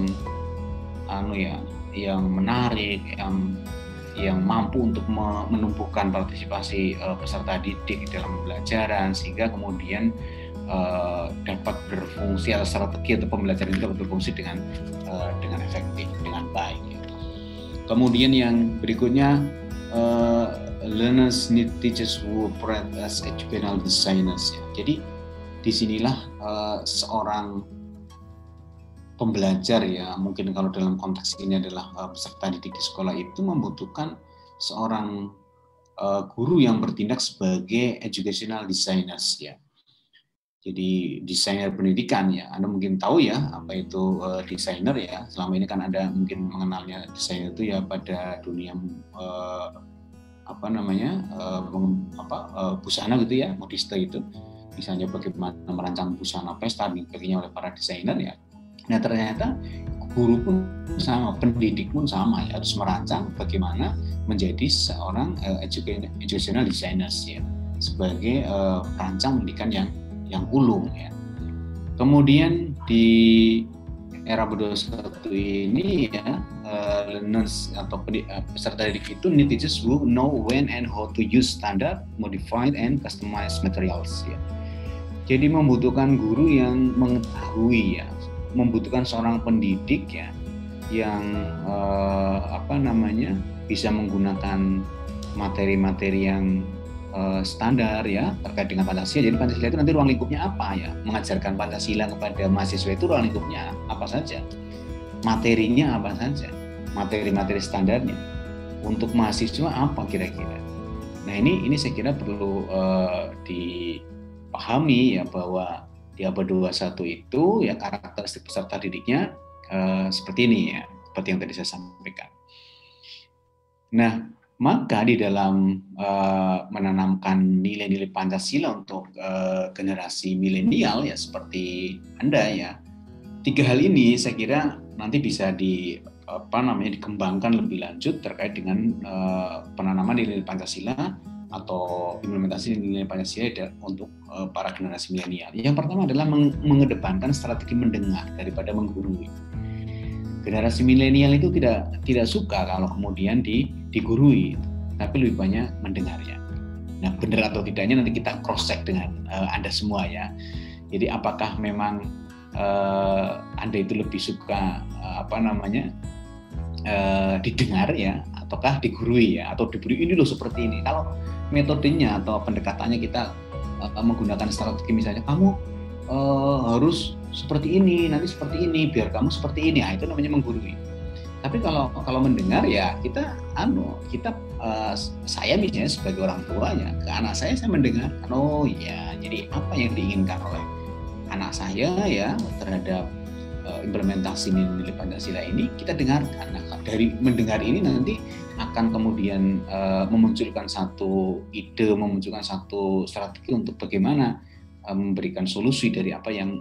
menarik, yang mampu untuk menumbuhkan partisipasi peserta didik dalam pembelajaran, sehingga kemudian dapat berfungsi, atau strategi atau pembelajaran itu dapat berfungsi dengan efektif, dengan baik. Ya. Kemudian yang berikutnya, learners need teachers who operate as educational designers. Ya. Jadi disinilah seorang pembelajar ya, mungkin kalau dalam konteks ini adalah peserta didik di sekolah, itu membutuhkan seorang guru yang bertindak sebagai educational designers ya. jadi desainer pendidikan ya. Anda mungkin tahu ya apa itu desainer ya. Selama ini kan Anda mungkin mengenalnya desainer itu ya pada dunia busana gitu ya, modiste itu. Misalnya bagaimana merancang busana pesta dibikinnya oleh para desainer ya. Nah ternyata guru pun sama, pendidik pun sama ya, harus merancang bagaimana menjadi seorang educational designers ya, sebagai perancang pendidikan yang ulung ya. Kemudian di era budaya ini ya, learners atau peserta didik itu need teachers who know when and how to use standard, modified and customized materials ya. Jadi membutuhkan guru yang mengetahui ya, membutuhkan seorang pendidik ya yang bisa menggunakan materi-materi yang standar ya terkait dengan Pancasila. Jadi Pancasila itu nanti ruang lingkupnya apa ya? Mengajarkan Pancasila kepada mahasiswa itu ruang lingkupnya apa saja? Materinya apa saja? Materi-materi standarnya. Untuk mahasiswa apa kira-kira? Nah ini saya kira perlu dipahami ya, bahwa di abad 21 itu ya karakteristik peserta didiknya seperti ini ya, seperti yang tadi saya sampaikan. Nah, maka di dalam menanamkan nilai-nilai Pancasila untuk generasi milenial ya seperti Anda ya, 3 hal ini saya kira nanti bisa dikembangkan lebih lanjut terkait dengan penanaman nilai Pancasila atau implementasi nilai Pancasila untuk para generasi milenial. Yang pertama adalah mengedepankan strategi mendengar daripada menggurui. Generasi milenial itu tidak suka kalau kemudian digurui, tapi lebih banyak mendengarnya. Nah, benar atau tidaknya nanti kita cross check dengan Anda semua ya. Jadi apakah memang Anda itu lebih suka didengar ya, ataukah digurui ya, atau diberi ini loh seperti ini. Kalau metodenya atau pendekatannya kita menggunakan strategi misalnya kamu harus seperti ini, nanti seperti ini, biar kamu seperti ini, itu namanya menggurui. Tapi kalau mendengar ya saya misalnya sebagai orang tua ya, ke anak saya mendengarkan, oh ya, jadi apa yang diinginkan oleh anak saya ya terhadap implementasi nilai Pancasila ini kita dengarkan. Nah, dari mendengar ini nanti akan kemudian memunculkan satu ide, memunculkan satu strategi untuk bagaimana memberikan solusi dari apa yang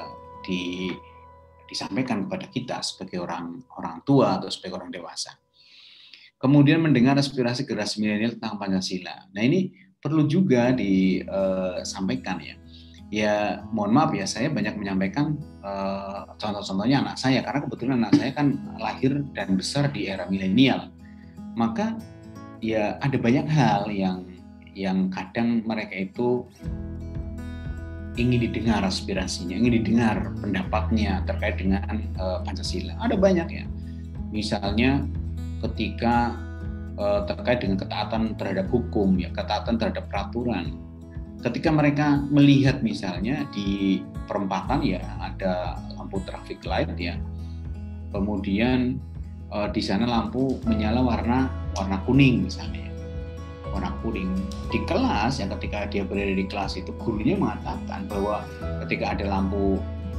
disampaikan kepada kita sebagai orang tua atau sebagai orang dewasa. Kemudian mendengar aspirasi generasi milenial tentang Pancasila. Nah ini perlu juga disampaikan ya. Ya mohon maaf ya, saya banyak menyampaikan contoh-contohnya anak saya, karena kebetulan anak saya kan lahir dan besar di era milenial. Maka ya ada banyak hal yang kadang mereka itu ingin didengar aspirasinya, ingin didengar pendapatnya terkait dengan Pancasila. Ada banyak ya. Misalnya ketika terkait dengan ketaatan terhadap hukum ya, ketaatan terhadap peraturan. Ketika mereka melihat misalnya di perempatan ya ada lampu traffic light ya. Kemudian di sana lampu menyala warna kuning misalnya. Warna kuning di kelas ya, ketika dia berada di kelas itu gurunya mengatakan bahwa ketika ada lampu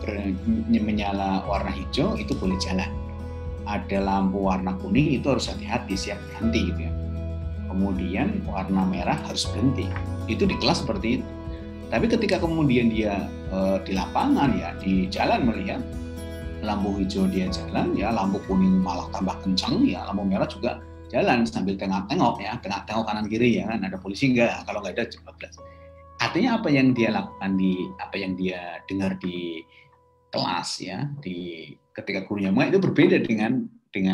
menyala warna hijau itu boleh jalan, ada lampu warna kuning itu harus hati-hati, siap berhenti gitu ya, kemudian warna merah harus berhenti. Itu di kelas seperti itu. Tapi ketika kemudian dia di lapangan ya, di jalan melihat lampu hijau dia jalan ya, lampu kuning malah tambah kencang ya, lampu merah juga jalan sambil tengok-tengok ya, tengok kanan kiri ya kan, ada polisi enggak, kalau enggak ada jeblas. Artinya apa yang dia lakukan apa yang dia dengar di kelas ya, ketika gurunya itu berbeda dengan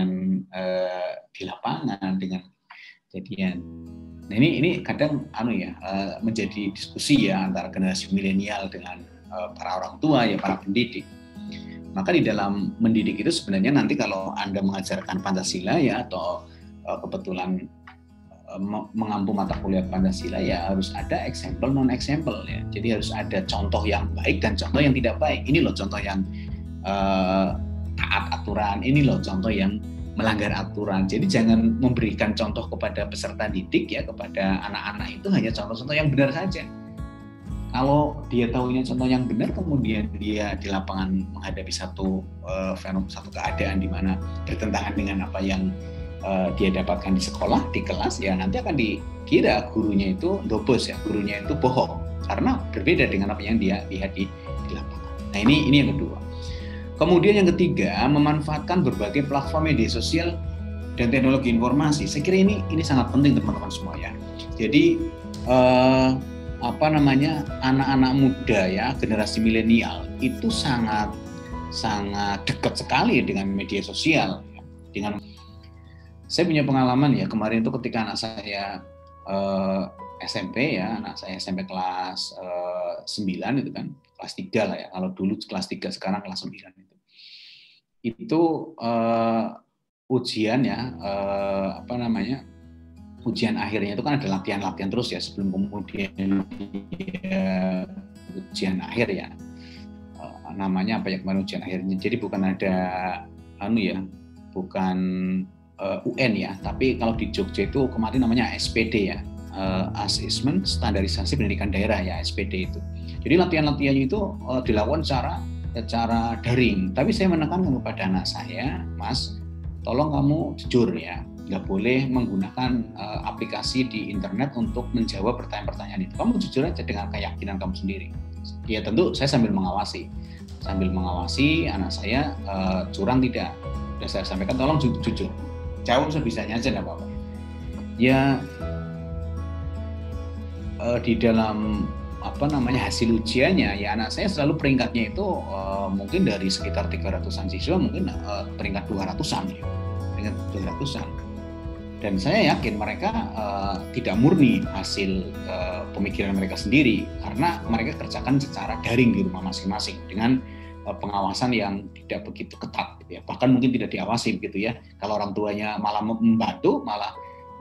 di lapangan, dengan kejadian. Nah ini kadang menjadi diskusi ya antara generasi milenial dengan para orang tua ya, para pendidik. Maka di dalam mendidik itu sebenarnya nanti kalau Anda mengajarkan Pancasila ya, atau kebetulan mengampu mata kuliah Pancasila ya, harus ada example non example ya. Jadi harus ada contoh yang baik dan contoh yang tidak baik. Ini loh contoh yang taat aturan, ini loh contoh yang melanggar aturan. Jadi jangan memberikan contoh kepada peserta didik ya, kepada anak-anak itu hanya contoh-contoh yang benar saja. Kalau dia tahunya contoh yang benar, kemudian dia di lapangan menghadapi satu keadaan di mana bertentangan dengan apa yang dia dapatkan di sekolah, di kelas, ya nanti akan dikira gurunya itu dobos, ya, gurunya itu bohong karena berbeda dengan apa yang dia lihat di lapangan. Nah, ini yang kedua. Kemudian yang ketiga, memanfaatkan berbagai platform media sosial dan teknologi informasi. Saya kira ini sangat penting teman-teman semua ya. Jadi anak-anak muda ya, generasi milenial itu sangat dekat sekali dengan media sosial. Saya punya pengalaman ya, kemarin itu ketika anak saya SMP ya, anak saya SMP kelas 9 itu kan, kelas 3 lah ya, kalau dulu kelas 3, sekarang kelas 9 itu ujian ya, ujian akhirnya itu kan ada latihan terus ya sebelum kemudian ujian akhir ya, namanya apa ya kemarin ujian akhirnya, jadi bukan ada bukan UN ya, tapi kalau di Jogja itu kemarin namanya SPD ya, Assessment Standarisasi Pendidikan Daerah ya, SPD itu. Jadi latihan-latihannya itu dilakukan secara daring, tapi saya menekankan kepada anak saya, Mas, tolong kamu jujur ya, nggak boleh menggunakan aplikasi di internet untuk menjawab pertanyaan-pertanyaan itu. Kamu jujur aja dengan keyakinan kamu sendiri. Ya tentu saya sambil mengawasi anak saya curang tidak. Dan saya sampaikan tolong jujur, jawab sebisanya aja, nggak apa-apa. Ya di dalam hasil ujiannya ya, anak saya selalu peringkatnya itu mungkin dari sekitar 300-an siswa mungkin peringkat 200-an ya, peringkat 200-an. Dan saya yakin mereka tidak murni hasil pemikiran mereka sendiri, karena mereka kerjakan secara daring di rumah masing-masing dengan pengawasan yang tidak begitu ketat gitu ya. Bahkan mungkin tidak diawasi begitu ya. Kalau orang tuanya malah membantu, malah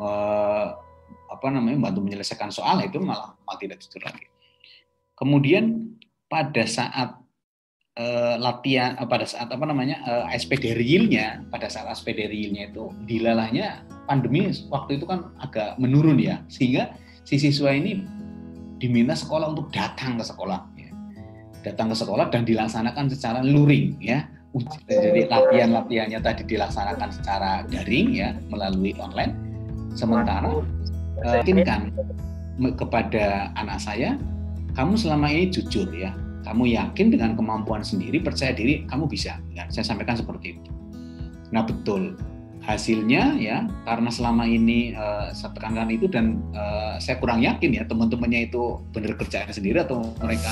membantu menyelesaikan soal, itu malah tidak jujur lagi. Kemudian pada saat latihan, pada saat SPD Real-nya, itu dilalahnya pandemi waktu itu kan agak menurun ya, sehingga si siswa ini diminta sekolah untuk datang ke sekolah dan dilaksanakan secara luring ya. Jadi latihannya tadi dilaksanakan secara daring ya, melalui online. Sementara yakinkan kepada anak saya, kamu selama ini jujur ya, kamu yakin dengan kemampuan sendiri, percaya diri, kamu bisa. Ya, saya sampaikan seperti itu. Nah betul, hasilnya ya, karena selama ini saya tekankan itu, dan saya kurang yakin ya teman-temannya itu benar kerjaan sendiri atau mereka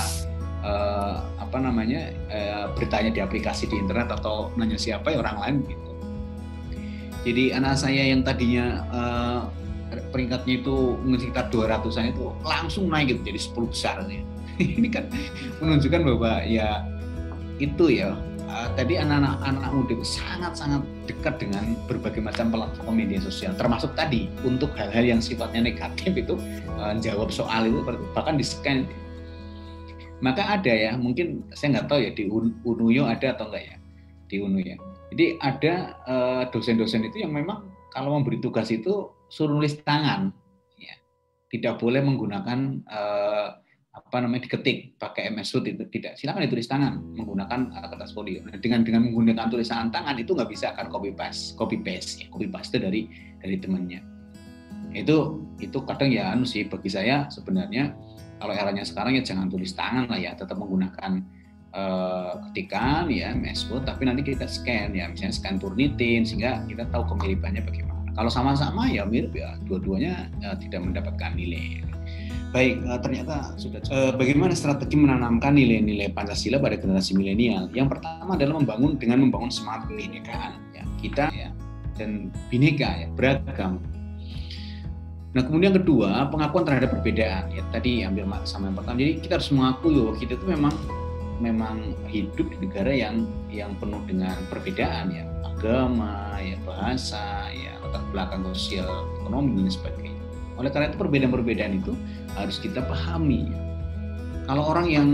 bertanya di aplikasi di internet atau nanya siapa ya orang lain gitu. Jadi anak saya yang tadinya peringkatnya itu sekitar 200-an itu langsung naik gitu jadi 10 besar ya. Ini kan menunjukkan bahwa ya itu ya tadi anak-anak muda sangat-sangat dekat dengan berbagai macam platform media sosial, termasuk tadi untuk hal-hal yang sifatnya negatif itu jawab soal itu bahkan di-scan. Maka ada ya, mungkin saya nggak tahu ya di Unuyo ada atau enggak ya, di Unuyo. Jadi ada dosen-dosen itu yang memang kalau memberi tugas itu suruh nulis tangan, ya. Tidak boleh menggunakan diketik pakai MS Word, itu tidak. Silakan ditulis tangan menggunakan kertas folio. Nah, dengan menggunakan tulisan tangan itu nggak bisa akan copy paste dari temannya. Itu kadang ya sih bagi saya sebenarnya. Kalau eranya sekarang ya jangan tulis tangan lah ya, tetap menggunakan ketikan ya MS Word, tapi nanti kita scan ya, misalnya scan Turnitin sehingga kita tahu kemiripannya bagaimana. Kalau sama-sama ya mirip ya, dua-duanya tidak mendapatkan nilai. Baik, ternyata sudah. Bagaimana strategi menanamkan nilai-nilai Pancasila pada generasi milenial? Yang pertama adalah membangun semangat kebinekaan ya, kita ya, dan bineka ya, beragam. Nah, kemudian kedua, pengakuan terhadap perbedaan. Ya, tadi ambil sama yang pertama. Jadi kita harus mengakui bahwa kita itu memang hidup di negara yang penuh dengan perbedaan ya, agama, ya bahasa, ya latar belakang sosial, ekonomi dan sebagainya. Oleh karena itu perbedaan-perbedaan itu harus kita pahami. Kalau orang yang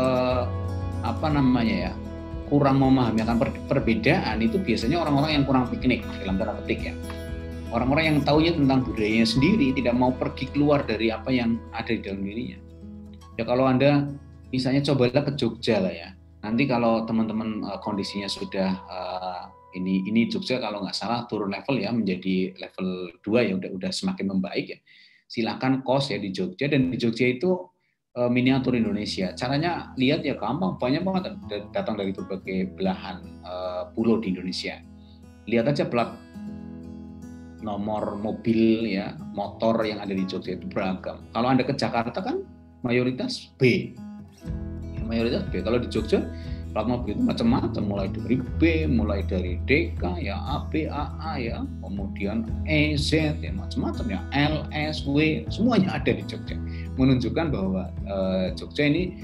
kurang memahami akan perbedaan itu biasanya orang-orang yang kurang piknik dalam tanda petik ya. Orang-orang yang tahunya tentang budayanya sendiri, tidak mau pergi keluar dari apa yang ada di dalam dirinya. Ya kalau Anda misalnya cobalah ke Jogja lah ya. Nanti kalau teman-teman kondisinya sudah ini Jogja kalau nggak salah turun level ya menjadi level 2 ya udah semakin membaik ya. Silakan kos ya di Jogja, dan di Jogja itu miniatur Indonesia. Caranya lihat ya gampang, banyak banget datang dari berbagai belahan pulau di Indonesia. Lihat aja plat nomor mobil ya, motor yang ada di Jogja itu beragam. Kalau Anda ke Jakarta kan mayoritas B. Ya, mayoritas B. Kalau di Jogja plat mobil itu macam-macam, mulai dari B, mulai dari DK ya, AB, AA ya, kemudian EZ ya, macam-macam ya, L, S, W, semuanya ada di Jogja. Menunjukkan bahwa Jogja ini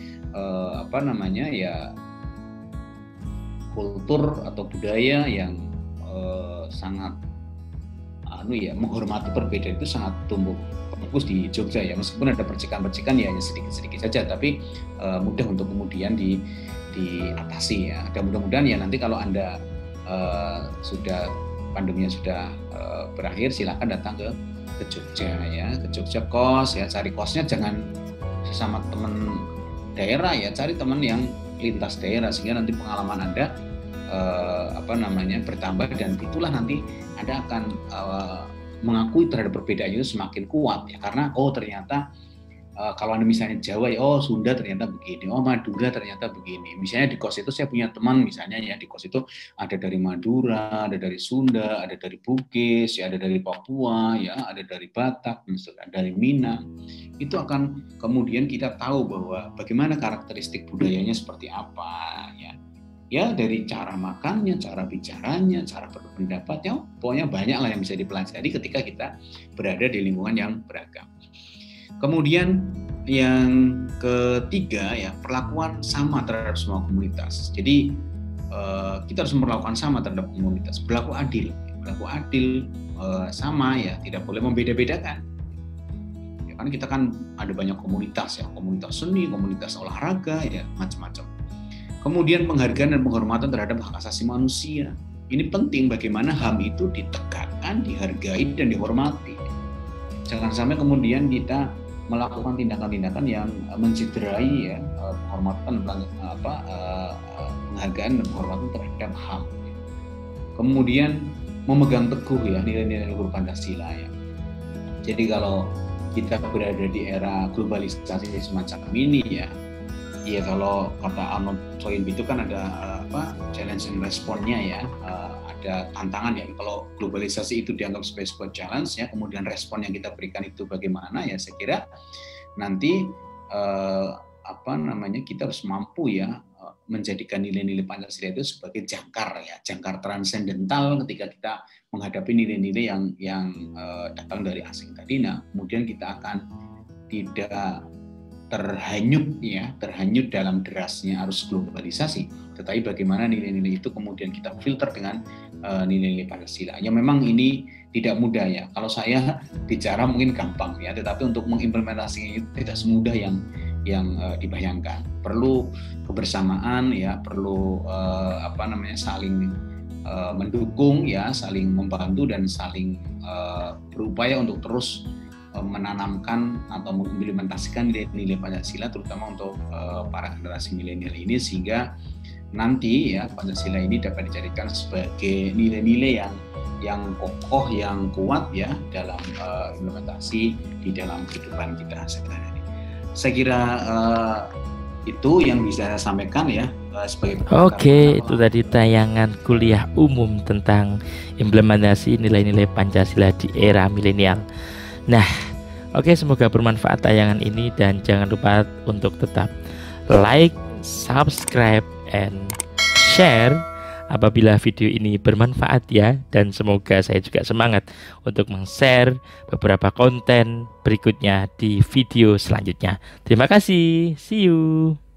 ya kultur atau budaya yang sangat menghormati perbedaan itu sangat tumbuh bagus di Jogja ya, meskipun ada percikan-percikan ya sedikit-sedikit saja, tapi mudah untuk kemudian diatasi ya. Dan mudah-mudahan ya nanti kalau Anda sudah pandeminya sudah berakhir, silakan datang ke Jogja ya, ke Jogja kos ya, cari kosnya jangan sesama teman daerah ya, cari teman yang lintas daerah sehingga nanti pengalaman Anda bertambah, dan itulah nanti Anda akan mengakui terhadap perbedaan itu semakin kuat ya, karena ternyata kalau Anda misalnya Jawa ya, Sunda ternyata begini, Madura ternyata begini. Misalnya di kos itu saya punya teman misalnya ya, di kos itu ada dari Madura, ada dari Sunda, ada dari Bugis, ya, ada dari Papua, ya, ada dari Batak, misalnya dari Minang. Itu akan kemudian kita tahu bahwa bagaimana karakteristik budayanya seperti apa ya. Ya dari cara makannya, cara bicaranya, cara berpendapatnya, pokoknya banyak lah yang bisa dipelajari ketika kita berada di lingkungan yang beragam. Kemudian yang ketiga ya, perlakuan sama terhadap semua komunitas. Jadi kita harus memperlakukan sama terhadap komunitas, berlaku adil sama ya, tidak boleh membeda-bedakan. Ya kan kita kan ada banyak komunitas ya, komunitas seni, komunitas olahraga ya, macam-macam. Kemudian penghargaan dan penghormatan terhadap hak asasi manusia. Ini penting, bagaimana HAM itu ditegakkan, dihargai dan dihormati. Jangan sampai kemudian kita melakukan tindakan-tindakan yang mencederai ya penghormatan penghargaan dan penghormatan terhadap HAM. Kemudian memegang teguh ya nilai-nilai luhur Pancasila ya. Jadi kalau kita berada di era globalisasi semacam ini ya, kalau kata Arnold Toynbee itu kan ada challenge and response-nya ya, ada tantangan ya. Kalau globalisasi itu dianggap sebagai sebuah challenge ya, kemudian respon yang kita berikan itu bagaimana ya, saya kira nanti kita harus mampu ya menjadikan nilai-nilai Pancasila itu sebagai jangkar transendental ketika kita menghadapi nilai-nilai yang datang dari asing tadi. Nah, kemudian kita akan tidak terhanyut dalam derasnya arus globalisasi, tetapi bagaimana nilai-nilai itu kemudian kita filter dengan nilai-nilai Pancasila. Ya memang ini tidak mudah ya. Kalau saya bicara mungkin gampang ya, tetapi untuk mengimplementasinya itu tidak semudah yang dibayangkan. Perlu kebersamaan ya, perlu saling mendukung ya, saling membantu dan saling berupaya untuk terus menanamkan atau mengimplementasikan nilai-nilai Pancasila, terutama untuk para generasi milenial ini, sehingga nanti ya Pancasila ini dapat dijadikan sebagai nilai-nilai yang kokoh, yang kuat ya dalam implementasi di dalam kehidupan kita sehari-hari. Saya kira itu yang bisa saya sampaikan ya sebagai Oke, itu tadi tayangan kuliah umum tentang implementasi nilai-nilai Pancasila di era milenial. Nah, oke, semoga bermanfaat tayangan ini, dan jangan lupa untuk tetap like, subscribe, and share apabila video ini bermanfaat ya. Dan semoga saya juga semangat untuk meng-share beberapa konten berikutnya di video selanjutnya. Terima kasih, see you.